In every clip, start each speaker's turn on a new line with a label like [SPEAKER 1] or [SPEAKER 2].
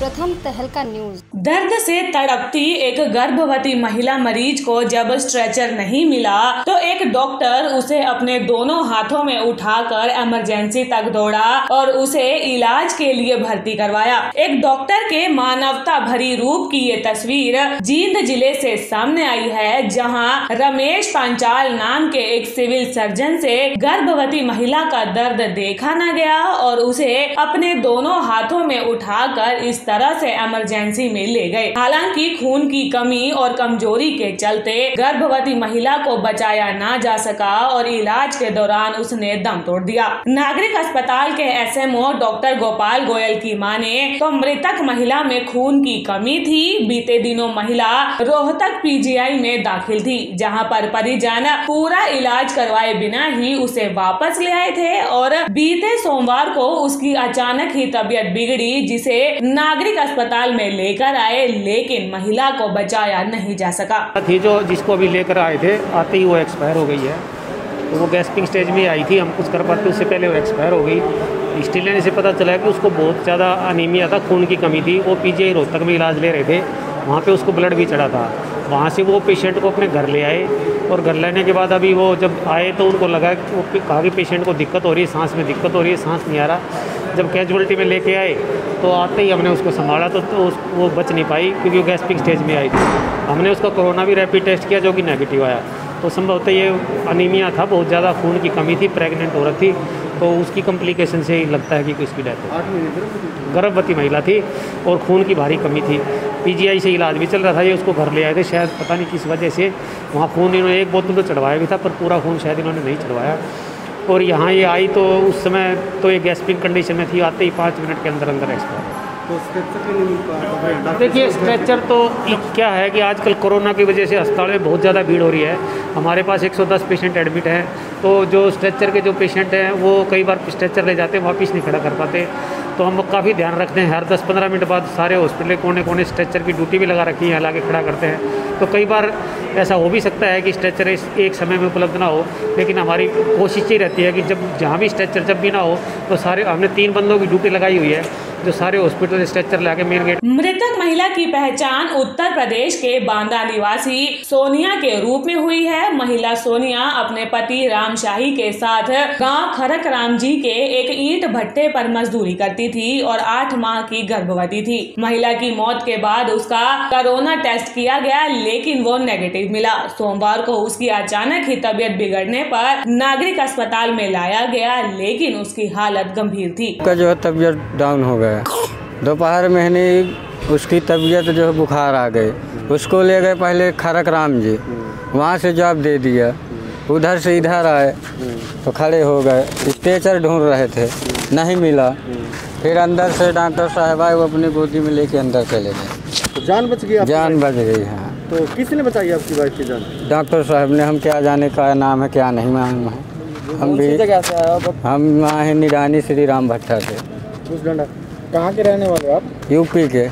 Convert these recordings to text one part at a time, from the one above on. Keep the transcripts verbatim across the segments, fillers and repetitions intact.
[SPEAKER 1] प्रथम तहलका न्यूज।
[SPEAKER 2] दर्द से तड़पती एक गर्भवती महिला मरीज को जब स्ट्रेचर नहीं मिला तो एक डॉक्टर उसे अपने दोनों हाथों में उठाकर इमरजेंसी तक दौड़ा और उसे इलाज के लिए भर्ती करवाया। एक डॉक्टर के मानवता भरी रूप की ये तस्वीर जींद जिले से सामने आई है, जहां रमेश पांचाल नाम के एक सिविल सर्जन से गर्भवती महिला का दर्द देखा न गया और उसे अपने दोनों हाथों में उठाकर इस तरह से इमरजेंसी में ले गए। हालांकि खून की कमी और कमजोरी के चलते गर्भवती महिला को बचाया ना जा सका और इलाज के दौरान उसने दम तोड़ दिया। नागरिक अस्पताल के एसएमओ डॉक्टर गोपाल गोयल की माने तो मृतक महिला में खून की कमी थी। बीते दिनों महिला रोहतक पीजीआई में दाखिल थी, जहां पर परिजन पूरा इलाज करवाए बिना ही उसे वापस ले आए थे और बीते सोमवार को उसकी अचानक ही तबीयत बिगड़ी, जिसे नागरिक अस्पताल में लेकर आए, लेकिन महिला को बचाया नहीं जा सका।
[SPEAKER 3] थी जो जिसको अभी लेकर आए थे, आते ही वो एक्सपायर हो गई है। तो वो गैस्पिंग स्टेज में आई थी, हम कुछ कर पाते उससे पहले वो एक्सपायर हो गई। स्टिल लेने से पता चला कि उसको बहुत ज़्यादा अनीमिया था, खून की कमी थी। वो पीजीआई रोहतक में इलाज ले रहे थे, वहाँ पे उसको ब्लड भी चढ़ा था। वहाँ से वो पेशेंट को अपने घर ले आए और घर लेने के बाद अभी वो जब आए तो उनको लगा कि वो कहा कि पेशेंट को दिक्कत हो रही है, सांस में दिक्कत हो रही है, सांस नहीं आ रहा। जब कैजुअलिटी में लेके आए तो आते ही हमने उसको संभाला तो, तो उस, वो बच नहीं पाई क्योंकि वो गैस्पिंग स्टेज में आई थी। हमने उसका कोरोना भी रैपिड टेस्ट किया जो कि नेगेटिव आया। तो संभवतः ये अनीमिया था, बहुत ज़्यादा खून की कमी थी, प्रेग्नेंट औरत थी, तो उसकी कम्प्लिकेशन से ही लगता है कि इसकी डेथ हो। गर्भवती महिला थी और खून की भारी कमी थी। पीजीआई से इलाज भी चल रहा था, ये उसको घर ले आए थे। शायद पता नहीं किस वजह से वहाँ खून इन्होंने एक बोतल तो चढ़वाया भी था, पर पूरा खून शायद इन्होंने नहीं चढ़वाया। और यहाँ ये आई तो उस समय तो ये गैस्पिंग कंडीशन में थी, आते ही पाँच मिनट के अंदर अंदर एक्सपायर।
[SPEAKER 4] तो स्ट्रेचर
[SPEAKER 3] देखिए स्ट्रेचर तो क्या है कि आजकल कोरोना की वजह से अस्पताल में बहुत ज़्यादा भीड़ हो रही है। हमारे पास एक सौ दस पेशेंट एडमिट हैं, तो जो स्ट्रेचर के जो पेशेंट हैं वो कई बार स्ट्रेचर ले जाते हैं, वापस नहीं खड़ा कर पाते। तो हम काफ़ी ध्यान रखते हैं, हर दस पंद्रह मिनट बाद सारे हॉस्पिटल कोने कोने स्ट्रेचर की ड्यूटी भी लगा रखी है, लाके खड़ा करते हैं। तो कई बार ऐसा हो भी सकता है कि स्ट्रेचर एक समय में उपलब्ध ना हो, लेकिन हमारी कोशिश ही रहती है कि जब जहाँ भी स्ट्रेचर जब भी ना हो तो सारे हमने तीन बंदों की ड्यूटी लगाई हुई है जो सारे हॉस्पिटल स्ट्रेचर लाके मेन गेट।
[SPEAKER 2] मृतक महिला की पहचान उत्तर प्रदेश के बांदा निवासी सोनिया के रूप में हुई है। महिला सोनिया अपने पति राम शाही के साथ गांव खरक राम जी के एक ईंट भट्टे पर मजदूरी करती थी और आठ माह की गर्भवती थी। महिला की मौत के बाद उसका कोरोना टेस्ट किया गया, लेकिन वो नेगेटिव मिला। सोमवार को उसकी अचानक ही तबीयत बिगड़ने पर नागरिक अस्पताल में लाया गया, लेकिन उसकी हालत गंभीर थी।
[SPEAKER 5] का जो तबीयत डाउन हो गया, दोपहर में ही उसकी तबीयत जो है बुखार आ गई। उसको ले गए पहले खरक राम जी, वहाँ से जवाब दे दिया। उधर से इधर आए तो खड़े हो गए, स्ट्रेचर ढूंढ रहे थे, नहीं मिला। फिर अंदर से डॉक्टर साहब आए, वो अपनी गोदी में लेके अंदर चले गए।
[SPEAKER 4] तो जान बच गई?
[SPEAKER 5] जान बच गई। हाँ।
[SPEAKER 4] तो किसने बचाई आपकी वाइफ की जान?
[SPEAKER 5] डॉक्टर साहब ने। हम क्या जाने का नाम है क्या नहीं मालूम है। हम भी
[SPEAKER 4] जगह से आया?
[SPEAKER 5] हम वहाँ है निरानी श्री राम भट्टा से।
[SPEAKER 4] उस डंडा कहाँ के रहने वाले आप?
[SPEAKER 5] यूपी के।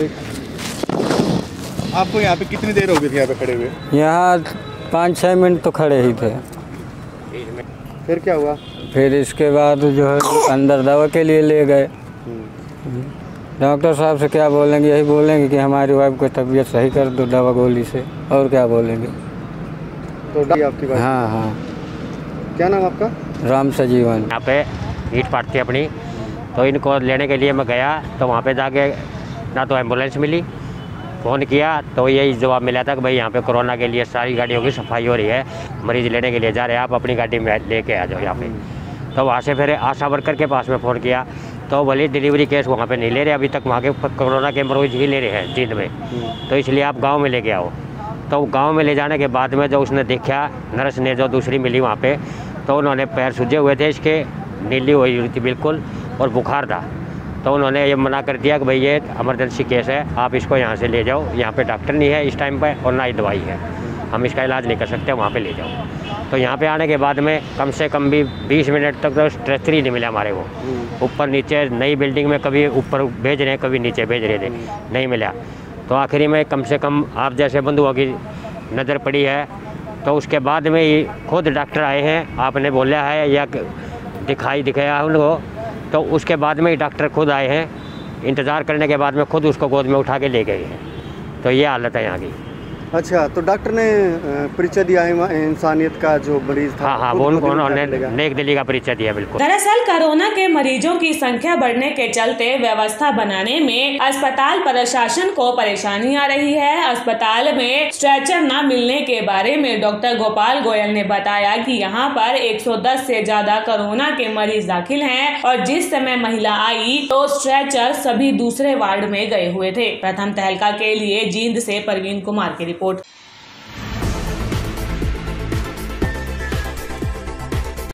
[SPEAKER 4] आपको यहाँ पे कितनी देर हो गई थी यहाँ पे खड़े हुए?
[SPEAKER 5] यहाँ पाँच छः मिनट तो खड़े ही थे।
[SPEAKER 4] फिर क्या हुआ?
[SPEAKER 5] फिर इसके बाद जो है अंदर दवा के लिए ले गए। डॉक्टर साहब से क्या बोलेंगे, यही बोलेंगे कि हमारी वाइफ को तबीयत सही कर दो दवा गोली से, और क्या बोलेंगे।
[SPEAKER 4] तो आपकी वाइफ?
[SPEAKER 5] हाँ हाँ।
[SPEAKER 4] क्या नाम आपका?
[SPEAKER 5] राम सजीवन।
[SPEAKER 6] यहाँ पे ईंट पाटती अपनी, तो इनको लेने के लिए मैं गया तो वहाँ पे जाके ना तो एम्बुलेंस मिली, फ़ोन किया तो यही जवाब मिला था कि भाई यहाँ पे कोरोना के लिए सारी गाड़ियों की सफाई हो रही है, मरीज़ लेने के लिए जा रहे हैं, आप अपनी गाड़ी में लेके आ जाओ यहाँ पे। तो वहाँ से फिर आशा वर्कर के पास में फ़ोन किया तो बोले डिलीवरी केस वहाँ पे नहीं ले रहे अभी तक, वहाँ के कोरोना के मरीज ही ले रहे हैं जींद में, तो इसलिए आप गाँव में लेके आओ। तो गाँव में ले जाने के बाद में जो उसने देखा, नर्स ने जो दूसरी मिली वहाँ पर, तो उन्होंने पैर सूजे हुए थे इसके, नीली हुई थी बिल्कुल और बुखार था। तो उन्होंने ये मना कर दिया कि भाई ये इमरजेंसी केस है, आप इसको यहाँ से ले जाओ, यहाँ पे डॉक्टर नहीं है इस टाइम पे और ना ही दवाई है, हम इसका इलाज नहीं कर सकते, वहाँ पे ले जाओ। तो यहाँ पे आने के बाद में कम से कम भी बीस मिनट तक तो स्ट्रेचर ही नहीं मिला हमारे को। ऊपर नीचे नई बिल्डिंग में कभी ऊपर भेज रहे हैं कभी नीचे भेज रहे थे, नहीं मिला। तो आखिरी में कम से कम आप जैसे बंधुओं की नज़र पड़ी है, तो उसके बाद में ही खुद डॉक्टर आए हैं, आपने बोला है या दिखाई दिखाया उनको, तो उसके बाद में ही डॉक्टर खुद आए हैं इंतज़ार करने के बाद में खुद उसको गोद में उठा के ले गए हैं। तो ये हालत है यहाँ की।
[SPEAKER 4] अच्छा, तो डॉक्टर ने अ, परिचय दिया है इंसानियत का, जो मरीज था
[SPEAKER 6] हाँ हाँ
[SPEAKER 4] खुद
[SPEAKER 6] वो
[SPEAKER 4] को
[SPEAKER 6] उनको
[SPEAKER 4] दिल
[SPEAKER 6] उन्होंने
[SPEAKER 4] उठा के ले गया।
[SPEAKER 6] नेक दिली का परिचय दिया बिल्कुल।
[SPEAKER 2] दरअसल कोरोना के मरीजों की संख्या बढ़ने के चलते व्यवस्था बनाने में अस्पताल प्रशासन को परेशानी आ रही है। अस्पताल में स्ट्रेचर न मिलने के बारे में डॉक्टर गोपाल गोयल ने बताया कि यहाँ पर एक सौ दस से ज्यादा कोरोना के मरीज दाखिल हैं और जिस समय महिला आई तो स्ट्रेचर सभी दूसरे वार्ड में गए हुए थे। प्रथम तहलका के लिए जींद से परवीन कुमार की रिपोर्ट।